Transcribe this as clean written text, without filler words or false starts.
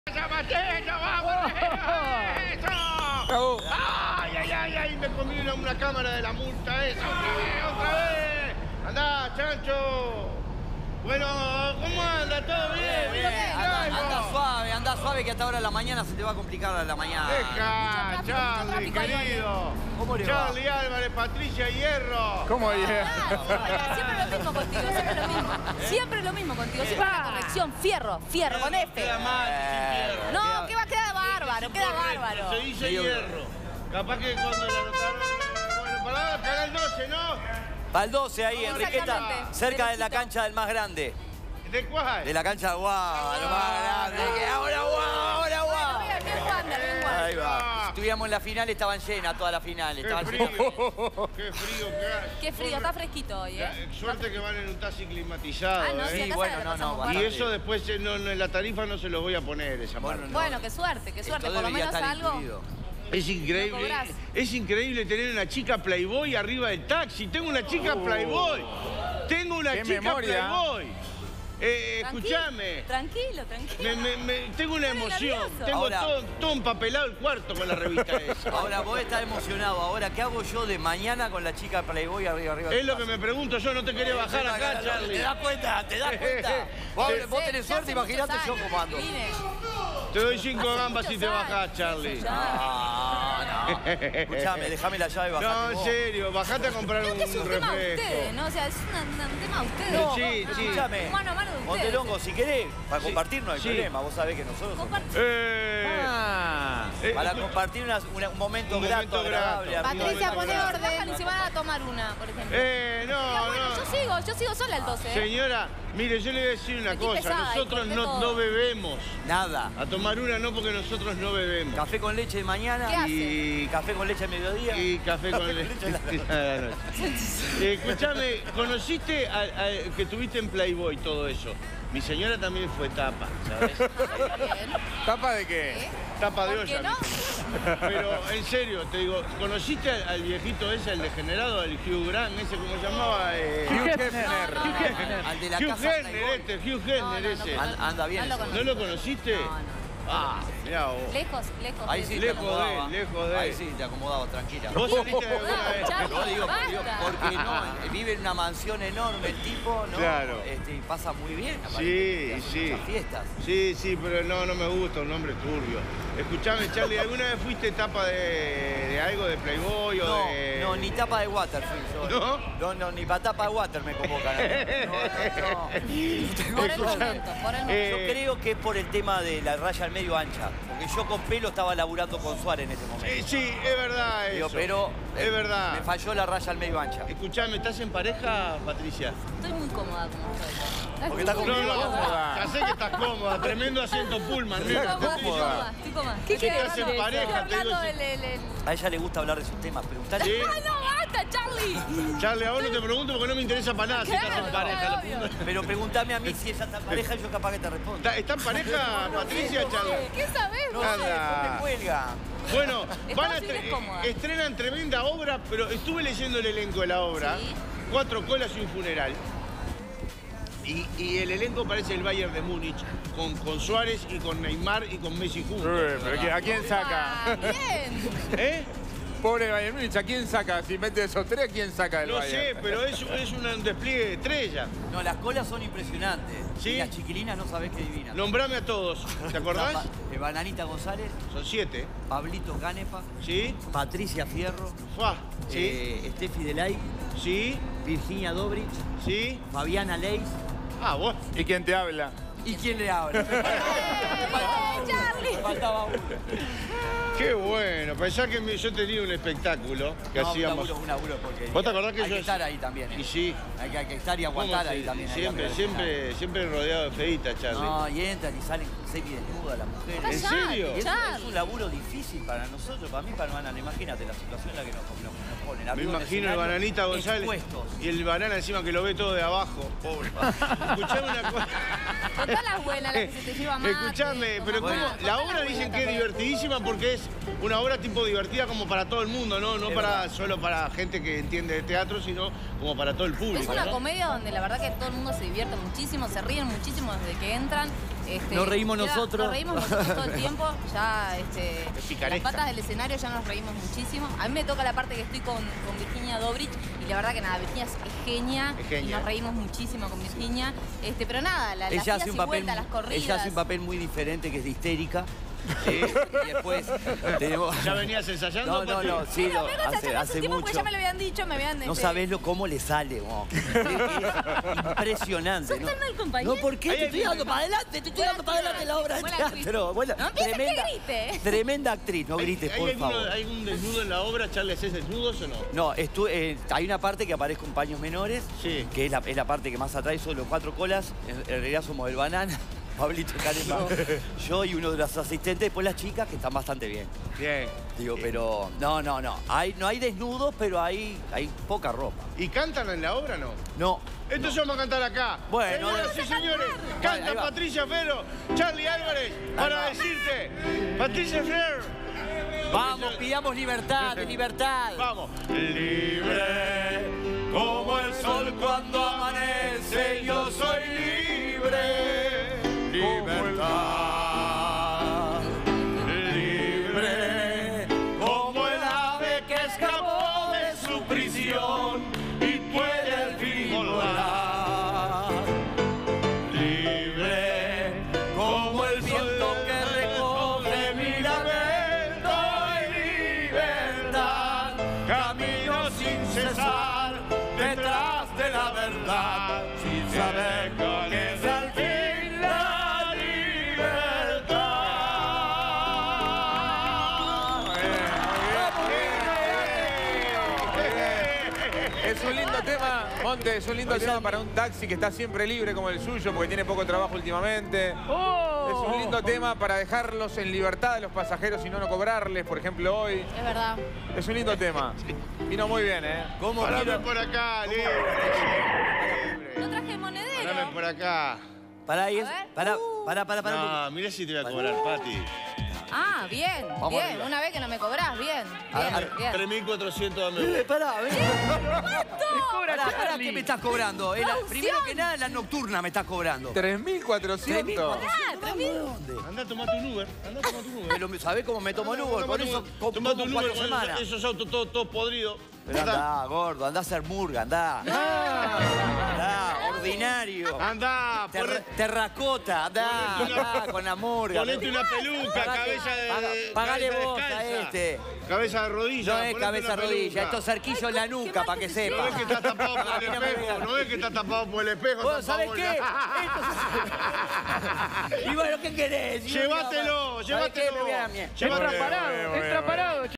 Mateo, vamos, eso. Ay, ay, ay, ay, me comí una cámara de la multa esa, otra vez. Andá, chancho. Bueno, ¿cómo anda? ¿Todo bien? Bien. Anda suave, que hasta ahora en la mañana se te va a complicar a la mañana. Deja, Charlie, querido. ¿Cómo le va? Charlie Álvarez, Patricia Hierro. ¿Cómo Hierro? Siempre lo mismo contigo, siempre lo mismo. Siempre lo mismo contigo, siempre una corrección. Fierro, con F. Queda mal, sin hierro. No, que va a quedar bárbaro, queda bárbaro. Se dice hierro. Capaz que cuando la anotaron... Bueno, para el 12, ¿no? Para el 12 ahí, Enriqueta, Exactamente. cerca de la cancha del más grande. ¿De cuál? De la cancha de Guau, lo más grande. Que ahora Guau. Bien, Wander, bien Wander. Ahí va. Estuvimos en la final, estaban llenas todas las finales. Qué frío. Qué frío que hace. Qué frío, está fresquito hoy, Suerte que van en un taxi climatizado, Ah, no, sí, Sí, acá bueno, se la no, pasamos no, bárbaro. Y eso después en la tarifa no se los voy a poner, esa parte. Bueno, qué suerte, Esto por lo debería menos estar algo. incluido. Es Lo increíble, cobrás. es increíble tener una chica Playboy arriba del taxi. Tengo una chica Playboy. Tengo una qué chica memoria. Playboy. Escúchame. Tranquilo. Tengo una emoción. nervioso. Tengo Ahora- todo empapelado el cuarto con la revista esa. Ahora vos estás emocionado. Ahora, ¿qué hago yo de mañana con la chica Playboy arriba? Es lo que me pregunto yo, no te querés bajar acá, ¿Te Charlie. das cuenta? Vos tenés suerte, imagínate yo cómo ando. Te doy 5 Hace gambas si muchos te años, bajás, Charlie. No. Escuchame, déjame la llave y bajate No, en vos. serio, bajate a comprar Creo que es un un tema de refresco. ustedes, ¿no? O sea, es un tema de ustedes. No, sí. Escuchame, Mano a mano de ustedes. Montelongo, si querés, para compartir no hay Sí. problema. Vos sabés que nosotros somos- para compartir un momento Un grato, momento agradable. grato. amigo. Patricia, Momento pone grato. orden y se van a tomar una, por ejemplo. No, Bueno, no. yo sigo sola el 12, ¿eh? Señora, mire, yo le voy a decir una Estoy cosa. pesada y Nosotros corté no todo. bebemos. Nada. A tomar una no, porque nosotros no bebemos. Café con leche de mañana ¿Qué hace? y café con leche a mediodía. Y café con leche. Escúchame, ¿conociste que tuviste en Playboy todo eso? Mi señora también fue tapa, ¿sabes? Bien. ¿Tapa de qué? ¿Eh? Tapa de ¿Por qué olla. no? Pero en serio, te digo, ¿conociste al viejito ese, el degenerado, el Hugh Grant, ese cómo se llamaba? Hugh Hefner. Al de la Hugh casa Hefner, Playboy. Hugh Hefner ese. Anda bien. No lo ese. conozco. ¿No lo conociste? No. Ah, mirá vos. Lejos. Ahí sí te Lejos acomodaba. lejos de él. Ahí sí te acomodaba, tranquila. ¿Vos saliste de alguna vez? Charlie, No digo, basta. porque no, vive en una mansión enorme el tipo, ¿no? Claro. Y pasa muy bien, Sí, aparentemente, hace sí. muchas fiestas. Sí, pero no me gusta un nombre turbio. Escuchame, Charlie, ¿alguna vez fuiste tapa de algo de Playboy o No, de...? no, ni tapa de water fui yo. ¿No? No, ni para tapa de water me convocan. No. Por el momento, por el momento. Yo creo que es por el tema de la raya al medio ancha. Porque yo con pelo estaba laburando con Suárez en ese momento. Sí, es verdad Digo, eso. pero Es verdad. me falló la raya al medio ancha. Escuchame, ¿estás en pareja, Patricia? Estoy muy cómoda como estoy. Porque está conmigo. Ya sé que estás cómoda, tremendo asiento Pullman. Estoy mira, cómoda, Patricia. estoy cómoda. ¿Qué estás en pareja? Estoy Te digo, hablando del... A ella le gusta hablar de sus temas. Preguntale. Sí. ¡Ay, no, basta, Charlie! Charlie, a vos no te pregunto porque no me interesa para nada si estás en Claro, pareja. obvio. Pero pregúntame a mí si ella está en pareja y yo capaz que te respondo. ¿Está en pareja, Patricia, Charlie? ¿Qué sabés, No vos? sé, después me cuelga. Bueno, van a Estamos cómodas. estrenan tremenda obra, pero estuve leyendo el elenco de la obra. Sí. 4 colas y un funeral. Y el elenco parece el Bayern de Múnich, con Suárez y con Neymar y con Messi juntos. Pero ¿a quién saca? Ah, bien. ¿Eh? Pobre Bayern Múnich, ¿a quién saca? Si mete esos tres, ¿a quién saca del No Bayern? sé, pero es un despliegue de estrella. No, las colas son impresionantes. Sí. Y las chiquilinas no sabés qué divinas. Nombrame a todos, ¿te acordás? Bananita González, Son 7, Pablito Canepa, ¿sí? Patricia Fierro, Fua, ¿sí? Steffi Delay, ¿Sí? Virginia Dobrich, ¿Sí? Fabiana Leis. Ah, vos. ¿Y quién te habla? ¿Y quién le habla? Charlie! Me faltaba uno. Qué bueno, pensá que yo tenía un espectáculo que No, hacíamos. un laburo porque ¿Vos te acordás que hay yo que estar ahí también. Y sí. Hay que estar y ¿Cómo aguantar se- ahí también. Siempre rodeado de feitas, Charlie. No, y entran y salen semidesnudas las mujeres. ¿En serio? Y es Charlie. un laburo difícil para nosotros, para mí, para Banana. Imagínate la situación en la que nos ponen. Me Arriba en imagino el escenario, Bananita González expuestos. y el Banana encima que lo ve todo de abajo. Pobre. Escuchame una cosa. Contá las buenas, las que se te llevan más. Escuchame, pero ¿cómo? La obra dicen que es divertidísima porque es una obra tipo divertida como para todo el mundo, ¿no? No Es para verdad. solo para gente que entiende de teatro, sino como para todo el público. Es una ¿no? comedia donde la verdad que todo el mundo se divierte muchísimo, se ríen muchísimo desde que entran. Nos reímos nosotros. Nos reímos nosotros todo el tiempo. Ya, las picaresca. patas del escenario ya nos reímos muchísimo. A mí me toca la parte que estoy con Virginia Dobrich y la verdad que nada, Virginia es genia. Y nos reímos muchísimo con Virginia. Pero nada, las idas y vueltas, las corridas. Ella hace un papel muy diferente, que es de histérica. Y después tenemos... ¿Ya venías ensayando? No, sí, Pero hace tiempo mucho. porque ya me lo habían dicho, No sabés cómo le sale, es impresionante. Sos tan mal compañero. No, ¿por qué? Te estoy dando para adelante, la obra de teatro. Bueno, no empieces que grite. Tremenda actriz, no grites, por favor. ¿Hay algún desnudo en la obra? ¿Charlie, haces desnudos o no? No, hay una parte que aparece con paños menores, sí, que es la parte que más atrae, son los 4 colas. En realidad somos el Banana, Pablito Calema, yo y uno de los asistentes, después las chicas, que están bastante bien. Bien. Digo, pero no hay desnudos, pero hay poca ropa. ¿Y cantan en la obra no? No. Entonces vamos a cantar acá. Bueno, señoras y señores, canta Patricia Ferro, Charlie Álvarez, para decirte, Patricia Ferro. Vamos, pidamos libertad, libertad. Vamos. Libre como el sol cuando amanece, yo soy libre. Libertad. Libre como el ave que escapó de su prisión y puede al fin volar. Libre como el viento que recoge mi lamento y libertad. Camino sin cesar detrás de la verdad, sin saber cuál es al fin la libertad. Es un lindo tema, Monte, es un lindo tema para un taxi que está siempre libre como el suyo, porque tiene poco trabajo últimamente. Es un lindo tema para dejarlos en libertad de los pasajeros y no cobrarles, por ejemplo, hoy. Es verdad. Es un lindo tema. Vino muy bien, ¿eh? ¿Cómo? Parame por acá, libre. No traje monedero. Parame por acá. Pará, pará. No, mirá si te voy a cobrar, Pati. Ah, bien, Vamos bien. arriba. Una vez que no me cobrás, bien. Bien. 3.400 dame. Pará, Cobra pará, Charlie. ¿qué me estás cobrando? Primero que nada, la nocturna me estás cobrando. 3.400. Andá, tomate un Uber. Pero ¿sabés cómo me tomo el Uber? Por eso Tomate como un 4 Uber, semanas. esos autos todos podridos. Pero andá, gordo, andá a hacer murga, andá. Andá, ordinario. Andá, Terracota, andá con la murga. ponete una peluca, cabeza de... Pagale cabeza vos a descalza. este. Cabeza de rodilla. No es ponete cabeza una rodilla, peluca. esto es cerquillo en la nuca, para que No sepa. ves que está tapado por el A mí no me espejo, veas. no ves que está tapado por el espejo. Bueno, tapado ¿sabés por qué? la- Y bueno, ¿qué querés? Llévatelo, ¿Sabés qué? Me voy a la llévatelo. mierda. Llévatelo. parado.